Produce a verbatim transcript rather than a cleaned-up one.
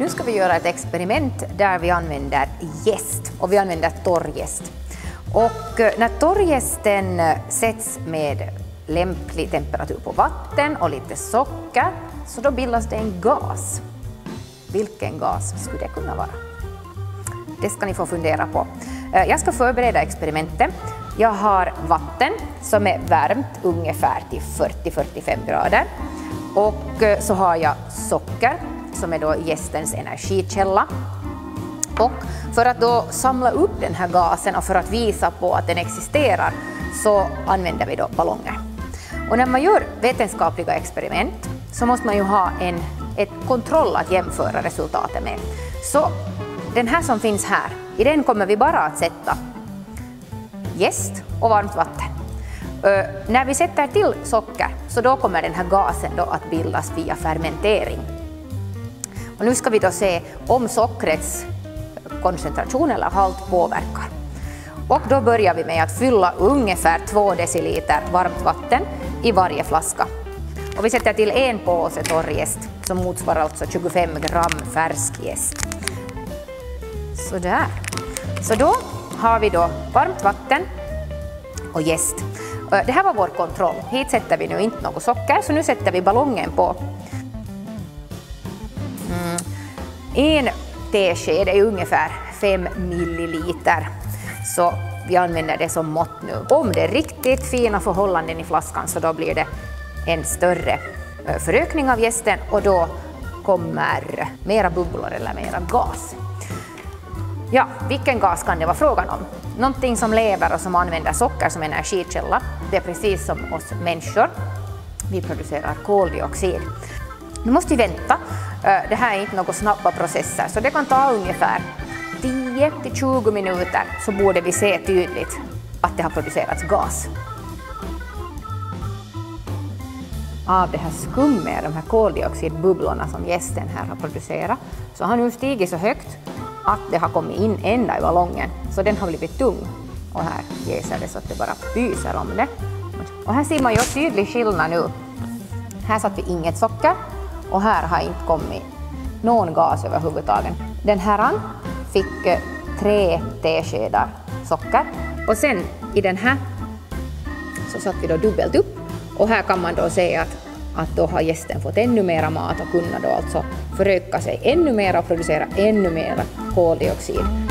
Nu ska vi göra ett experiment där vi använder jäst, och vi använder torrjäst. Och när torrjästen sätts med lämplig temperatur på vatten och lite socker, så då bildas det en gas. Vilken gas skulle det kunna vara? Det ska ni få fundera på. Jag ska förbereda experimentet. Jag har vatten som är värmt ungefär till fyrtio till fyrtiofem grader. Och så har jag socker som är då jästens energikälla. Och för att då samla upp den här gasen och för att visa på att den existerar, så använder vi då ballonger. Och när man gör vetenskapliga experiment så måste man ju ha en, ett kontroll att jämföra resultatet med. Så den här som finns här, i den kommer vi bara att sätta jäst och varmt vatten. Uh, när vi sätter till socker, så då kommer den här gasen då att bildas via fermentering. Och nu ska vi då se om sockrets koncentration eller halt påverkar. Och då börjar vi med att fylla ungefär två deciliter varmt vatten i varje flaska. Och vi sätter till en påse torrjäst som motsvarar alltså tjugofem gram färsk jäst. Sådär. Så då har vi då varmt vatten och jäst. Det här var vår kontroll. Hit sätter vi nu inte något socker, så nu sätter vi ballongen på. Mm. En tesked är ungefär fem milliliter, så vi använder det som mått nu. Om det är riktigt fina förhållanden i flaskan, så då blir det en större förökning av jästen och då kommer mera bubblor eller mera gas. Ja, vilken gas kan det vara frågan om? Någonting som lever och som använder socker som energikälla. Det är precis som oss människor. Vi producerar koldioxid. Nu måste vi vänta. Det här är inte några snabba processer, så det kan ta ungefär tio till tjugo minuter, så borde vi se tydligt att det har producerats gas. Av det här skummet, de här koldioxidbubblorna som jästen här har producerat, så har nu stigit så högt att det har kommit in ända i ballongen, så den har blivit tung. Och här jäser det så att det bara pyser om det. Och här ser man ju tydlig skillnad nu. Här satt vi inget socker och här har inte kommit någon gas överhuvudtaget. Den här fick tre teskedar socker, och sen i den här så satt vi då dubbelt upp, och här kan man då se att, att då har jästen fått ännu mera mat och kunna då alltså föröka sig ännu mer och producera ännu mer koldioxid.